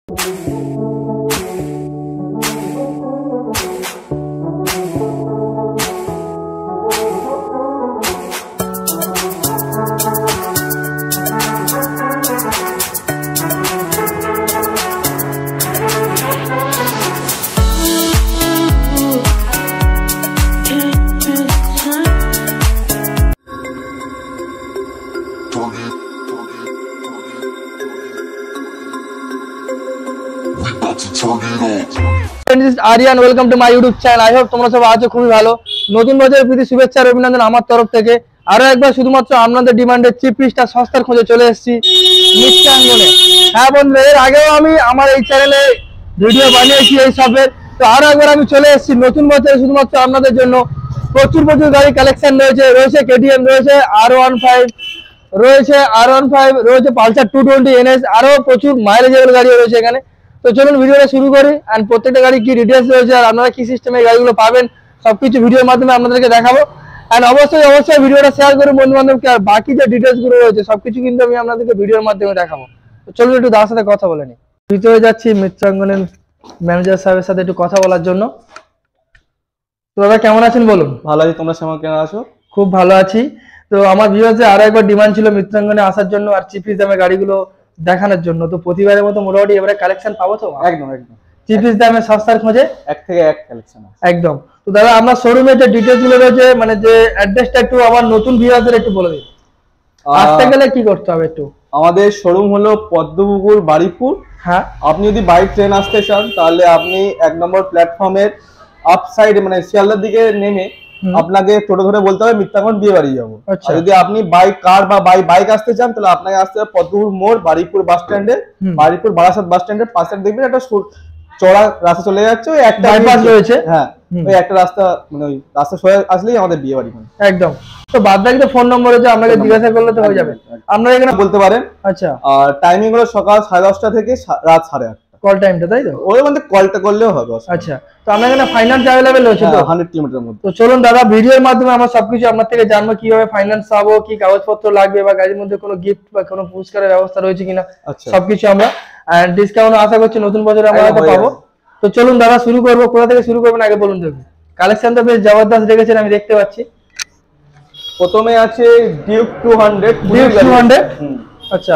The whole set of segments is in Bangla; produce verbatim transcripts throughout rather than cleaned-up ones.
Aryan, welcome to my YouTube channel. I hope তোমরা সবাই আছো খুবই ভালো। নতুন বছরের প্রীতি শুভেচ্ছা আর অভিনন্দন আমার তরফ থেকে। আরো একবার শুধুমাত্র আপনাদের ডিমান্ডে চিপ পিসটা সস্তার খোঁজে চলে এসেছি মিষ্টাঙ্গনে। হ্যাঁ বন্ধু, এর আগেও আমি আমার এই চ্যানেলে ভিডিও বানিয়েছি এই সবের। তো আরো একবার আমি চলে এসেছি নতুন বছরে শুধুমাত্র আপনাদের জন্য। প্রচুর প্রচুর গাড়ি কালেকশন রয়েছে রয়েছে কেটিএম রয়েছে, আর ওয়ান ফাইভ রয়েছে, আর ওয়ান ফাইভ রয়েছে, পালসার টু টোয়েন্টি এনএস, আরো প্রচুর মাইলেজেবল গাড়ি রয়েছে এখানে। তো চলুন ভিডিওটা শুরু করি। অ্যান্ড প্রত্যেকটা গাড়ি কি ডিটেলস রয়েছে আর আপনারা কি সিস্টেমে গাড়িগুলো পাবেন সবকিছু ভিডিওর মাধ্যমে আপনাদেরকে দেখাবো। অ্যান্ড অবশ্যই অবশ্যই ভিডিওটা শেয়ার করুন বন্ধু বান্ধবকে। আর বাকি যে ডিটেলসগুলো রয়েছে সবকিছু কিন্তু আমি আপনাদেরকে ভিডিওর মাধ্যমে দেখাবো। তো চলুন একটু তার সাথে কথা বলে নিই। ভিতরে যাচ্ছি মিত্রাঙ্গনের ম্যানেজার সাহেবের সাথে একটু কথা বলার জন্য। তো দাদা কেমন আছেন বলুন? ভালো আছি, তোমরা কেমন কেমন আছো? খুব ভালো আছি। তো আমার ভিউয়ার্সদের আরো একবার ডিমান্ড ছিল মিত্রাঙ্গনে আসার জন্য আর চিপিস দামে গাড়িগুলো দেখানোর জন্য। তো প্রতিবারের মতো মোটামুটি এবারে কালেকশন পাবো তো? একদম একদম চিপিস দামে সস্তার খোঁজে এক থেকে এক কালেকশন একদম। তো দাদা আপনার শোরুমে যে ডিটেইলস গুলো রয়েছে মানে যে অ্যাড্রেসটা একটু আমার নতুন ভিউয়ারদের একটু বলে দিন। আসতে গেলে কি করতে হবে একটু? আমাদের শোরুম হলো পদ্মপুকুর বাড়িপুর। হ্যাঁ, আপনি যদি বাই ট্রেন আসতে চান তাহলে আপনি এক নম্বর প্ল্যাটফর্মের আপ সাইডে মানে শিয়ালদার দিকে নেমে আপনাকে টোটো ধরে বলতে হবে মিত্রাঙ্গন বিয়ে বাড়ি যাবো। আর যদি আপনি বাই কার বা বাই বাইক আসতে চান তাহলে আপনাকে আসতে হবে পদ্মপুর মোড় বাড়িপুর বাস স্ট্যান্ডে, বাড়িপুর বারাসাত বাস স্ট্যান্ডের পাশে দেখবেন একটা চড়া রাস্তা চলে যাচ্ছে, ওই একটা বাইপাস রয়েছে। হ্যাঁ, ওই একটা রাস্তা মানে ওই রাস্তা সোজা আসলেই আমাদের বিয়ে বাড়ি একদম। তো বাদ বাকি তো ফোন নম্বর আছে, আপনাকে জিজ্ঞাসা করলে তো হয়ে যাবে, আপনারা এখানে বলতে পারেন। আচ্ছা, আর টাইমিং হলো সকাল সাড়ে দশটা থেকে রাত সাড়ে আটটা কল টাইমটা, তাই তো? ওই মধ্যে কলটা করলেও হবে। আচ্ছা, তো আমরা এখানে ফাইন্যান্স अवेलेबल রয়েছে তো হান্ড্রেড কিলোমিটারের মধ্যে। তো চলুন দাদা ভিডিওর মাধ্যমে আমরা সবকিছু আপনার থেকে জানবো কিভাবে ফাইন্যান্স পাবো, কি কাগজপত্র লাগবে বা গাড়ির মধ্যে কোনো গিফট বা কোনো পুরস্কারের ব্যবস্থা রয়েছে কিনা সবকিছু আমরা। এন্ড ডিসকাউন্ট আশা করছি নতুন বছরে আমরা হয়তো পাবো। তো চলুন দাদা শুরু করবো। কোথা থেকে শুরু করবেন আগে বলুন দেখুন। কালেকশন তো বেশ জবরদস্ত রেখেছেন আমি দেখতে পাচ্ছি। প্রথমে আছে Duke two hundred. Duke two hundred, আচ্ছা,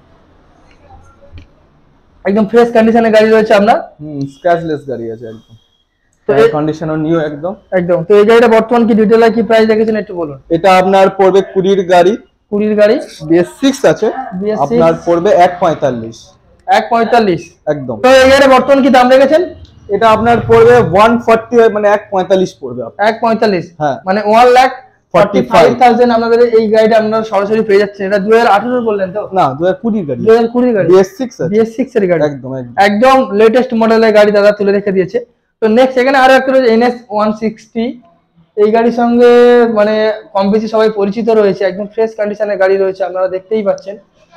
একদম ফ্রেশ কন্ডিশনে গাড়ি রয়েছে আপনার। হুম, স্ক্র্যাচলেস গাড়ি আছে একদম। তো এই কন্ডিশনও নিউ একদম একদম। তো এই গাড়িটা বর্তমান কি ডিটেইল আর কি প্রাইস রেখেছেন একটু বলুন। এটা আপনার পড়বে কুড়ির গাড়ি, কুড়ির গাড়ি বিএস সিক্স আছে, আপনার পড়বে এক পঁয়তাল্লিশ। এক পঁয়তাল্লিশ একদম। তো এই গাড়িটা বর্তমান কি দাম রেখেছেন? এটা আপনার পড়বে এক ফর্টি, মানে এক পঁয়তাল্লিশ পড়বে। এক পঁয়তাল্লিশ, হ্যাঁ, মানে এক লাখ ফর্টি ফাইভ থাউজেন্ড আপনাদের এই গাড়িটা আপনারা সরাসরি পেয়ে যাচ্ছেন। এটা দুই হাজার আঠারো বললেন তো? না, দুই হাজার কুড়ি গাড়ি। দুই হাজার কুড়ি গাড়ি, বিএস সিক্স আছে, বিএস সিক্স এর গাড়ি একদম একদম লেটেস্ট মডেলের গাড়ি দাদা তুলে রেখে দিয়েছে। তো নেক্সট এখানে আরো একটা রয়েছে এনএস ওয়ান সিক্সটি। এই গাড়ির সঙ্গে মানে কম বেশি সবাই পরিচিত রয়েছে, একদম ফ্রেশ কন্ডিশনের গাড়ি রয়েছে আপনারা দেখতেই পাচ্ছেন।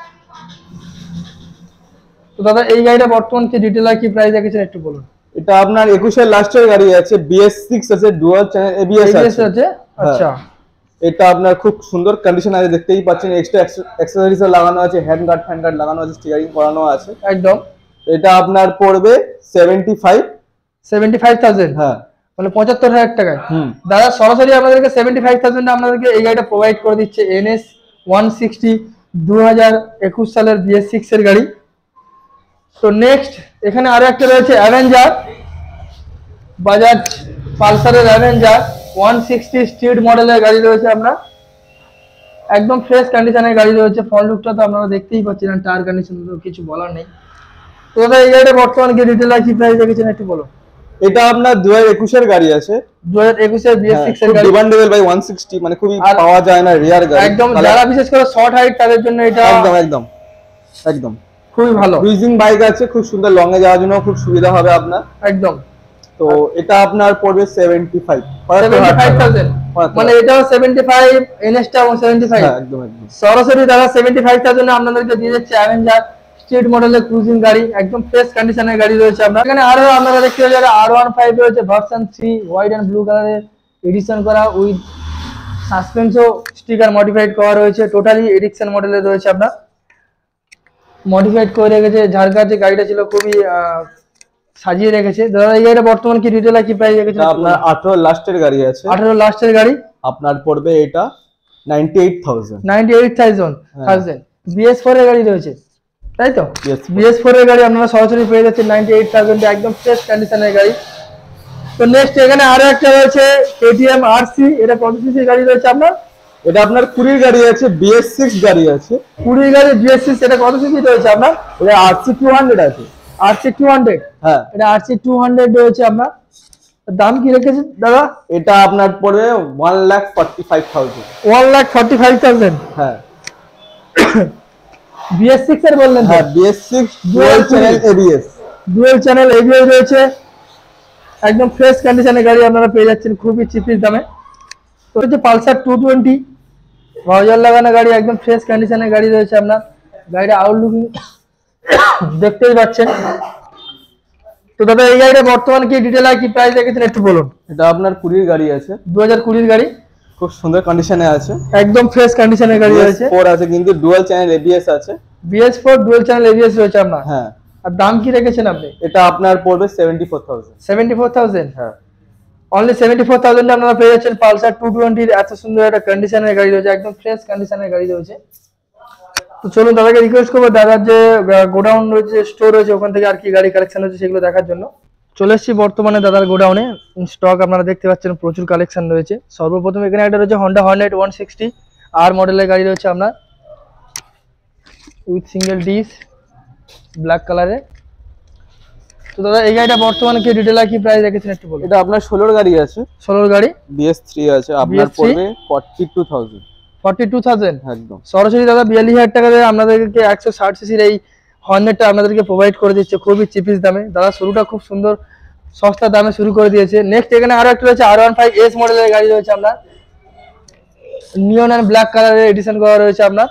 তো দাদা এই গাড়িটা বর্তমান কি ডিটেইল আর কি প্রাইস রেখেছেন একটু বলুন। এটা আপনার একুশের লাস্টের গাড়ি আছে, বিএস সিক্স আছে, ডুয়াল চ্যানেল এবিএস আছে। আচ্ছা, এটা আপনার খুব সুন্দর কন্ডিশন আছে দেখতেই পাচ্ছেন। এক্সট্রা অ্যাকসেসরিজ লাগানো আছে, হ্যান্ড গার্ড ফ্যান গার্ড লাগানো আছে, স্টিয়ারিং করানো আছে একদম। এটা আপনার পড়বে seventy five. Seventy five thousand, হ্যাঁ, মানে পঁচাত্তর হাজার টাকায় দাদা সরাসরি আপনাদেরকে সেভেন্টি ফাইভ থাউজেন্ড আপনাদেরকে এই গাড়িটা প্রোভাইড করে দিচ্ছে এনএস ওয়ান সিক্সটি দু হাজার একুশ সালের বিএস সিক্স এর গাড়ি। তো নেক্সট এখানে আরো একটা রয়েছে অ্যাভেঞ্জার, বাজাজ পালসারের অ্যাভেঞ্জার ওয়ান সিক্সটি স্ট্রিট মডেলের গাড়ি রয়েছে আপনার, একদম ফ্রেশ কন্ডিশনের গাড়ি রয়েছে। ফ্রন্ট লুকটা তো আপনারা দেখতেই পাচ্ছেন, টায়ার কন্ডিশন তো কিছু বলার নেই। তো দাদা এই গাড়িটা বর্তমানে কি ডিটেইল আর কি প্রাইস রেখেছেন একটু বলো। এটা আপনার দুই হাজার একুশ এর গাড়ি আছে, দুই হাজার একুশ এর বিএস সিক্স এর গাড়ি, ডিমান্ডেবল বাই ওয়ান সিক্সটি, মানে খুবই পাওয়া যায় না রিয়ার গাড়ি একদম। যারা বিশেষ করে শর্ট হাইট তাদের জন্য এটা একদম একদম একদম খুবই ভালো। ক্রুজিং বাইক আছে, খুব সুন্দর, লং এ যাওয়ার জন্য খুব সুবিধা হবে আপনার একদম। তো এটা আপনার পড়বে সেভেন্টি ফাইভ থাউজেন্ড, মানে এটাও সেভেন্টি ফাইভ, এনএসটা এবং সেভেন্টি ফাইভ একদম একদম। সরাসরি দাদা সেভেন্টি ফাইভ থাউজেন্ড আপনাদেরকে দিয়ে যাচ্ছে অ্যাভেঞ্জার স্ট্রিট মডেলের ক্রুজিং গাড়ি, একদম ফ্রেশ কন্ডিশনের গাড়ি রয়েছে আপনার এখানে। আরো আপনারা দেখতে পাচ্ছেন আর ওয়ান ফাইভ রয়েছে version three, white and blue কালারের এডিশন করা, উইথ সাসপেন্সও স্টিকার মডিফাইড করা রয়েছে, টোটালি এডিশন মডেলের রয়েছে আপনার। মডিফাইড করে রেখেছে, ঝাড়খার যে গাড়িটা ছিল খুবই আহ, সাজিয়ে রেখেছে। দাদা এই গাড়িটা বর্তমান কি রিটেলার কি প্রাইস রেখেছে? আপনার আঠারো লাস্টের গাড়ি আছে, আঠারো লাস্টের গাড়ি, আপনার পড়বে এটা ninety eight thousand. Ninety eight thousand thousand BS four এর গাড়ি রয়েছে তাই তো? Yes, বিএস ফোর এর গাড়ি আপনারা সরাসরি পেয়ে যাচ্ছেন নাইনটি এইট থাউজেন্ড, একদম ফ্রেশ কন্ডিশনের গাড়ি। তো নেক্সট এখানে আরো একটা রয়েছে কেটিএম আরসি, এটা কত সিসির গাড়ি রয়েছে আপনার? এটা আপনার কুড়ির গাড়ি আছে, বিএস সিক্স গাড়ি আছে। কুড়ি গাড়ি বিএস সিক্স, এটা কত সিসি রয়েছে আপনার? এটা আরসি টু হান্ড্রেড আছে। আরসি টু হান্ড্রেড, হ্যাঁ এটা আরসি টু হান্ড্রেড রয়েছে আপনার। দাম কি রেখেছে দাদা? এটা আপনার পড়বে one lakh forty five thousand. One lakh forty five thousand হ্যাঁ বিএস সিক্স এর বললেন? হ্যাঁ BS six dual channel ABS, dual channel ABS রয়েছে, একদম ফ্রেশ কন্ডিশনের গাড়ি আপনারা পেয়ে যাচ্ছেন খুবই চিপিস দামে। তো হচ্ছে পালসার টু টোয়েন্টি নজর লাগানো গাড়ি, একদম ফ্রেশ কন্ডিশনের গাড়ি রয়েছে আপনার। গাড়িটা আউটলুকিং দেখতেই পাচ্ছেন। তো দাদা এই গাড়িটা বর্তমানে কি ডিটেল আর কি প্রাইস রেখেছেন একটু বলুন? এটা আপনার কুড়ির গাড়ি আছে, দু হাজার কুড়ির গাড়ি, খুব সুন্দর কন্ডিশনে আছে, একদম ফ্রেশ কন্ডিশনের গাড়ি রয়েছে। ফোর আছে কিন্তু ডুয়াল চ্যানেল এবিএস আছে। BS four dual channel ABS রয়েছে আপনার। হ্যাঁ আর দাম কি রেখেছেন আপনি? এটা আপনার পড়বে seventy four thousand. Seventy four thousand, হ্যাঁ অনলি সেভেন্টি ফোর থাউজেন্ড আপনারা পেয়ে যাচ্ছেন পালসার টু টোয়েন্টির এত সুন্দর একটা কন্ডিশনের গাড়ি রয়েছে, একদম ফ্রেশ কন্ডিশনের গাড়ি রয়েছে। তো চলুন দাদাকে রিকোয়েস্ট করবো দাদার যে গোডাউন রয়েছে, স্টোর রয়েছে, ওখান থেকে আর কি গাড়ি কালেকশন রয়েছে সেগুলো দেখার জন্য। চলে এসেছি বর্তমানে দাদার গোডাউনে। স্টক আপনারা দেখতে পাচ্ছেন প্রচুর কালেকশন রয়েছে। সর্বপ্রথম এখানে একটা রয়েছে Honda Hornet one sixty R মডেলের গাড়ি রয়েছে আপনার, উইথ সিঙ্গেল ডিস ব্ল্যাক কালারে। তো দাদা এই গাড়িটা বর্তমানে কি ডিটেইলার কি প্রাইস রেখেছেন একটু বলুন? এটা আপনার ষোলোর গাড়ি আছে, ষোলোর গাড়ি, বিএস থ্রি আছে, আপনার বি এস থ্রি পড়বে forty two thousand. Forty two thousand একদম সরাসরি দাদা বিয়াল্লিশ হাজার টাকা দিয়ে আপনাদেরকে একশো ষাট সিসির এই হর্নেটটা আপনাদেরকে প্রোভাইড করে দিচ্ছে খুবই চিপিস দামে। দাদা শুরুটা খুব সুন্দর সস্তা দামে শুরু করে দিয়েছে। নেক্সট এখানে আরো একটা রয়েছে আর ওয়ান ফাইভ এস মডেলের গাড়ি রয়েছে আপনার, নিয়ন অ্যান্ড ব্ল্যাক কালারের এডিশন করা রয়েছে আপনার।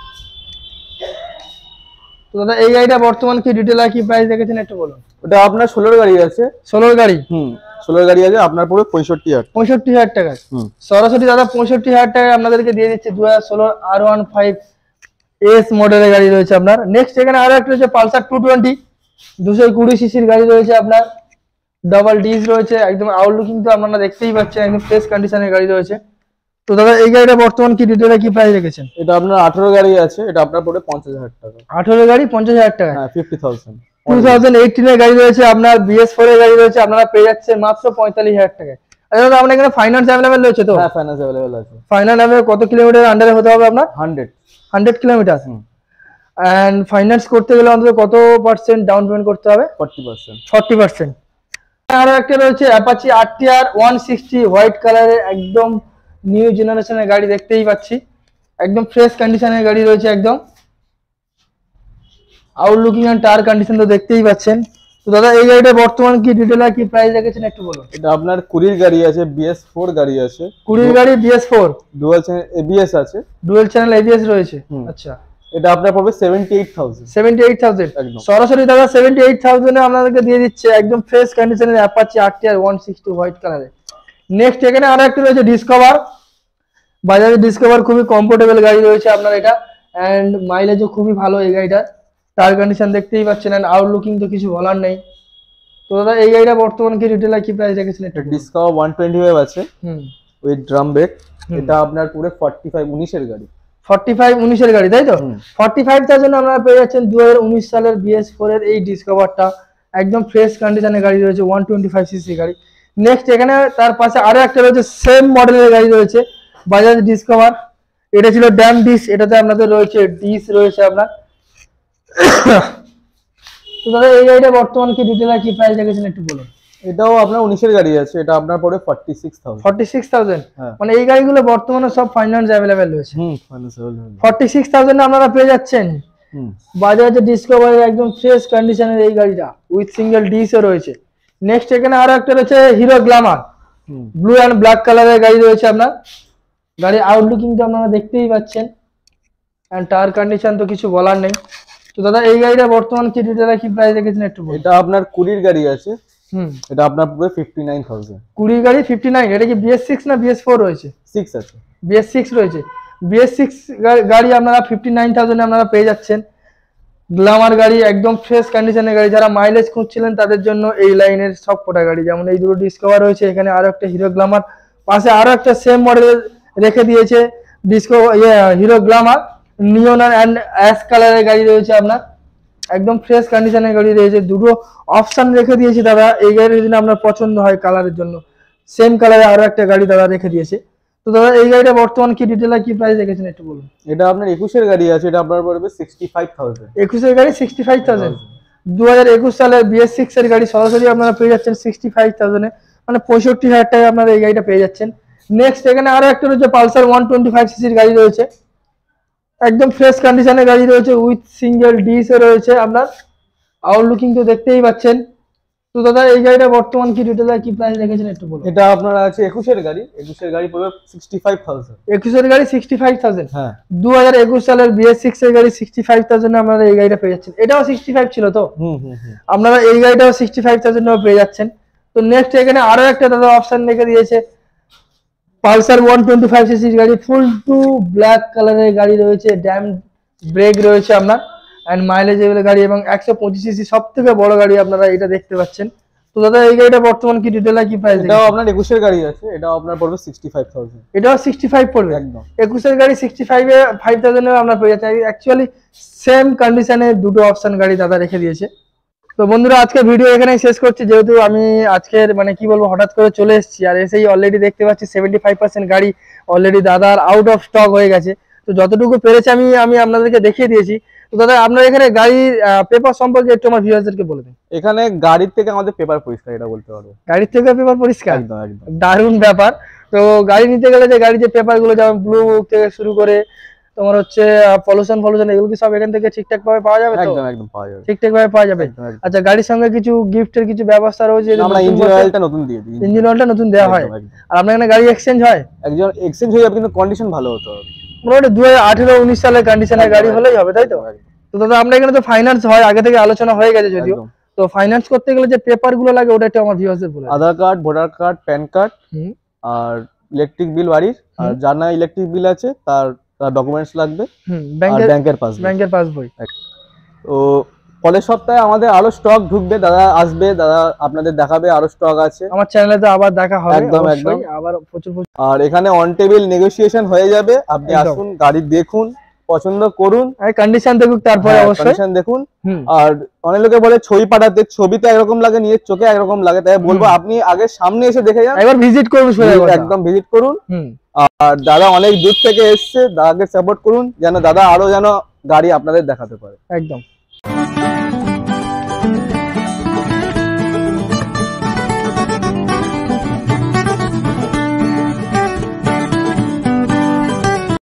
তো দাদা এই গাড়িটা বর্তমান কি ডিটেইলার কি প্রাইস রেখেছেন একটু বলুন? ওটা আপনার ষোলোর গাড়ি আছে, ষোলোর গাড়ি, হুম ষোলোর গাড়ি আছে, আপনার পড়বে পঁয়ষট্টি হাজার পঁয়ষট্টি হাজার টাকা হুম সরাসরি দাদা পঁয়ষট্টি হাজার টাকায় আপনাদেরকে দিয়ে দিচ্ছে দু হাজার ষোলোর আর ওয়ান ফাইভ এস মডেলের গাড়ি রয়েছে আপনার। নেক্সট এখানে আরো একটা রয়েছে পালসার টু টোয়েন্টি, দুশো কুড়ি সিসির গাড়ি রয়েছে আপনার, ডাবল ডিস রয়েছে, একদম আউটলুকিং তো আপনারা দেখতেই পাচ্ছেন, একদম ফ্রেশ কন্ডিশনের গাড়ি রয়েছে। তো দাদা এই গাড়িটা বর্তমান কি ডিটেইলে কি প্রাইস রেখেছেন? এটা আপনার আঠারো গাড়ি আছে, এটা আপনার পড়বে পঞ্চাশ হাজার টাকা। আঠারো গাড়ি পঞ্চাশ হাজার টাকা, হ্যাঁ fifty thousand. Two thousand eighteen এর গাড়ি রয়েছে আপনার, বিএস ফোর এর গাড়ি রয়েছে, আপনারা পেয়ে যাচ্ছেন মাত্র পঁয়তাল্লিশ হাজার টাকায়। আচ্ছা দাদা আপনার এখানে ফাইন্যান্স অ্যাভেলেবেল রয়েছে তো? হ্যাঁ ফাইন্যান্স অ্যাভেলেবেল আছে। ফাইন্যান্স অ্যাভেলেবেল কত কিলোমিটার আন্ডারে হতে হবে আপনার? Hundred hundred kilometre. And finance করতে গেলে অন্তত কত পার্সেন্ট ডাউন পেমেন্ট করতে হবে? Forty percent. Forty percent. আরো একটা রয়েছে Apache RTR one sixty white কালারের, একদম নিউ জেনারেশনের গাড়ি দেখতেই পাচ্ছি, একদম ফ্রেশ কন্ডিশনের গাড়ি রয়েছে, একদম আউটলুকিং এন্ড টায়ার কন্ডিশন তো দেখতেই পাচ্ছেন। তো দাদা এই গাড়িটা বর্তমান কি ডিটেইলার কি প্রাইস রেখেছেন একটু বলুন? এটা আপনার কুড়ির গাড়ি আছে, বিএস ফোর গাড়ি আছে, কুড়ির গাড়ি BS four, dual channel ABS আছে, ডুয়াল চ্যানেল এবিএস রয়েছে। হুম। আচ্ছা এটা আপনার পড়বে seventy eight thousand. Seventy eight thousand একদম সরাসরি দাদা সেভেন্টি এইট থাউজেন্ড এ আপনাদেরকে দিয়ে দিচ্ছে একদম ফ্রেশ কন্ডিশনের Apache RTR one sixty white কালারে। নেক্সট এখানে আরো একটা রয়েছে ডিসকভার, বাজাজের ডিসকভার, খুবই কমফোর্টেবল গাড়ি রয়েছে আপনার এটা, এন্ড মাইলেজও খুবই ভালো এই গাড়িটার, টায়ার কন্ডিশন দেখতেই পাচ্ছেন, এন্ড আউটলুকিং তো কিছু বলার নেই। তো দাদা এই গাড়িটা বর্তমান কি ডিটেইলার কি প্রাইস রেখেছেন একটু? ডিসকভার ওয়ান টোয়েন্টি ফাইভ আছে হুম উইথ ড্রাম ব্রেক, হুম। এটা আপনার পুরো ফর্টি ফাইভ উনিশের গাড়ি। ফর্টি ফাইভ উনিশের গাড়ি তাই তো? হুম। ফর্টি ফাইভ থাউজেন্ড আপনারা পেয়ে যাচ্ছেন দু হাজার উনিশ সালের বিএস ফোর এর এই ডিসকভারটা, একদম ফ্রেশ কন্ডিশনের গাড়ি রয়েছে, ওয়ান টোয়েন্টি ফাইভ সিসি গাড়ি। নেক্সট এখানে তার পাশে আরো একটা রয়েছে সেম মডেলের গাড়ি রয়েছে, বাজাজ ডিসকভার, এটা ছিল ড্যাম ডিস, এটাতে আপনাদের রয়েছে ডিস রয়েছে আপনার। তো দাদা এই গাড়িটা বর্তমান কি ডিটেইলার কি প্রাইস রেখেছেন একটু বলুন? এটাও আপনার উনিশের গাড়ি আছে, এটা আপনার পড়বে forty six thousand. Forty six thousand হ্যাঁ। মানে এই গাড়িগুলো বর্তমানে সব ফাইন্যান্স অ্যাভেলেবেল রয়েছে। হুম finance available. Forty six thousand আপনারা পেয়ে যাচ্ছেন হুম বাজাজ ডিসকভারের একদম ফ্রেশ কন্ডিশনের এই গাড়িটা, উইথ সিঙ্গেল ডিসও রয়েছে। নেক্সট এখানে আরো একটা রয়েছে হিরো গ্ল্যামার, হুম ব্লু অ্যান্ড ব্ল্যাক কালারের গাড়ি রয়েছে আপনার। গাড়ির আউটলুকিংটা আপনারা দেখতেই পাচ্ছেন, এন্ড টায়ার কন্ডিশন তো কিছু বলার নেই। তো দাদা এই গাড়িটা বর্তমান কি ডিটেইলার কি প্রাইস রেখেছেন একটু বলুন? এটা আপনার কুড়ির গাড়ি আছে, হুম এটা আপনার পড়বে ফিফটি নাইন থাউজেন্ড। কুড়ি গাড়ি ফিফটি নাইন, এটা কি বিএস সিক্স না বিএস ফোর রয়েছে? সিক্স আছে, বিএস সিক্স রয়েছে। বিএস সিক্স গাড়ি আপনারা ফিফটি নাইন থাউজেন্ড আপনারা পেয়ে যাচ্ছেন। গ্ল্যামার গাড়ি, একদম ফ্রেশ কন্ডিশনের গাড়ি। যারা মাইলেজ খুঁজছিলেন তাদের জন্য এই লাইনের সব কটা গাড়ি, যেমন এই দুটো ডিসকভার রয়েছে, এখানে আরো একটা হিরো গ্ল্যামার, পাশে আরো একটা সেম মডেল রেখে দিয়েছে ডিসকভার, ইয়ে Hero Glamour neon and ash কালারের গাড়ি রয়েছে আপনার, একদম ফ্রেশ কন্ডিশনের গাড়ি রয়েছে। দুটো অপশন রেখে দিয়েছে দাদা, এই গাড়ি যদি আপনার পছন্দ হয় কালারের জন্য, সেম কালারে আরো একটা গাড়ি দাদা রেখে দিয়েছে। তো দাদা এই গাড়িটা বর্তমান কি ডিটেইল কি প্রাইস রেখেছেন একটু বলুন। এটা আপনার একুশের গাড়ি আছে, এটা আপনার পড়বে সিক্সটি ফাইভ থাউজেন্ড। একুশের গাড়ি সিক্সটি ফাইভ থাউজেন্ড, দু হাজার একুশ সালের বিএস সিক্স এর গাড়ি সরাসরি আপনারা পেয়ে যাচ্ছেন সিক্সটি ফাইভ থাউজেন্ডে, মানে পঁয়ষট্টি হাজার টাকায় আপনারা এই গাড়িটা পেয়ে যাচ্ছেন। নেক্সট এখানে আরো একটা রয়েছে পালসার ওয়ান টোয়েন্টি ফাইভ সিসির গাড়ি রয়েছে, একদম ফ্রেশ কন্ডিশনের গাড়ি রয়েছে, উইথ সিঙ্গেল ডিসও রয়েছে আপনার, আউটলুকিং তো দেখতেই পাচ্ছেন। তো দাদা এই গাড়িটা বর্তমান কি ডিটেইল কি প্রাইস রেখেছেন একটু বলুন। এটা আপনার আছে একুশের গাড়ি, একুশের গাড়ি পড়বে সিক্সটি ফাইভ থাউজেন্ড। একুশের গাড়ি সিক্সটি ফাইভ থাউজেন্ড, হ্যাঁ দু হাজার একুশ সালের বিএস সিক্স এর গাড়ি সিক্সটি ফাইভ থাউজেন্ড আপনারা এই গাড়িটা পেয়ে যাচ্ছেন। এটাও সিক্সটি ফাইভ ছিল তো, হুম হুম হুম আপনারা এই গাড়িটাও সিক্সটি ফাইভ থাউজেন্ড পেয়ে যাচ্ছেন। তো নেক্সট এখানে আরো একটা দাদা অপশন রেখে দিয়েছে পালসার ওয়ান টোয়েন্টি ফাইভ সিসির গাড়ি, ফুল টু ব্ল্যাক কালারের গাড়ি রয়েছে, ড্যাম ব্রেক রয়েছে আপনার, অ্যান্ড মাইলেজেবল গাড়ি এবং একশো পঁচিশ সিসি সব থেকে বড় গাড়ি আপনারা এটা দেখতে পাচ্ছেন। তো দাদা এই গাড়িটা বর্তমান কি ডিটেইল কি প্রাইস? এটাও আপনার একুশের গাড়ি আছে, এটাও আপনার পড়বে সিক্সটি ফাইভ থাউজেন্ড। এটাও সিক্সটি ফাইভ পড়বে একদম। একুশের গাড়ি সিক্সটি ফাইভ এ ফাইভ থাউজেন্ড এ আমরা পেয়ে যাচ্ছি। অ্যাকচুয়ালি সেম কন্ডিশনে দুটো অপশন গাড়ি দাদা রেখে দিয়েছে। তো বন্ধুরা আজকে ভিডিও এখানেই শেষ করছি, যেহেতু আমি আজকের মানে কি বলবো হঠাৎ করে চলে এসেছি, আর এসেই অলরেডি দেখতে পাচ্ছি সেভেন্টি ফাইভ পার্সেন্ট গাড়ি অলরেডি দাদার আউট অফ স্টক হয়ে গেছে। তো যতটুকু পেরেছি আমি আমি আপনাদেরকে দেখিয়ে দিয়েছি। তো দাদা আপনার এখানে গাড়ির পেপার সম্পর্কে একটু আমার ভিউয়ারদেরকে বলে দিন। এখানে গাড়ির থেকে আমাদের পেপার পরিষ্কার, এটা বলতে পারবো। গাড়ির থেকে পেপার পরিষ্কার, একদম একদম দারুণ ব্যাপার। তো গাড়ি নিতে গেলে যে গাড়ির যে পেপার গুলো, যেমন ব্লু বুক থেকে শুরু করে তোমার হচ্ছে পলিউশন পলিউশন এগুলো কি সব এখান থেকে ঠিকঠাক ভাবে পাওয়া যাবে? তো একদম একদম পাওয়া যাবে, ঠিকঠাক ভাবে পাওয়া যাবে। একদম, একদম। আচ্ছা গাড়ির সঙ্গে কিছু গিফটের কিছু ব্যবস্থা রয়েছে? আমরা ইঞ্জিন অয়েলটা নতুন দিয়ে দিই, ইঞ্জিন অয়েলটা নতুন দেওয়া হয়। একদম, একদম। আর আপনার এখানে গাড়ি এক্সচেঞ্জ হয়? একজন এক্সচেঞ্জ হয়ে যাবে, কিন্তু কন্ডিশন ভালো হতে হবে। মোটামুটি দু হাজার আঠেরো উনিশ সালের কন্ডিশনের গাড়ি হলেই হবে, তাই তো? একদম। তো দাদা আমরা এখানে তো ফাইন্যান্স হয়, আগে থেকে আলোচনা হয়ে গেছে যদিও। একদম। তো ফাইন্যান্স করতে গেলে যে পেপার গুলো লাগে ওটা একটু আমার ভিউয়ারদের বলে দিন। Aadhaar card, voter card, PAN card, হুম, আর ইলেকট্রিক বিল বাড়ির, আর হুম। যার না ইলেকট্রিক বিল আছে তার ডকুমেন্টস লাগবে, হুম, আর ব্যাংকের ব্যাংকের পাসবই। ব্যাংকের পাসবই। তো পরের সপ্তাহে আমাদের আরো স্টক ঢুকবে, দাদা আসবে, দাদা আপনাদের দেখাবে আরো স্টক আছে। আমার চ্যানেলে তো আবার দেখা হবে একদম, অবশ্যই, একদম। আবার প্রচুর প্রচুর। আর এখানে অন টেবিল নেগোসিয়েশন হয়ে যাবে, আপনি একদম। আসুন, গাড়ি দেখুন, পছন্দ করুন, এই কন্ডিশন দেখুক তারপরে হ্যাঁ, অবশ্যই। condition দেখুন। হুম, আর অনেক লোকে বলে ছবি পাঠাতে, ছবিতে একরকম লাগে, নিজের চোখে একরকম লাগে, তাই বলবো হুম। আপনি আগে সামনে এসে দেখে যান, একবার ভিজিট করুন সোজা কথা। একদম ভিজিট করুন। হুম, আর দাদা অনেক দূর থেকে এসছে, দাদাকে সাপোর্ট করুন, যেন দাদা আরো যেন গাড়ি আপনাদের দেখাতে পারে। একদম।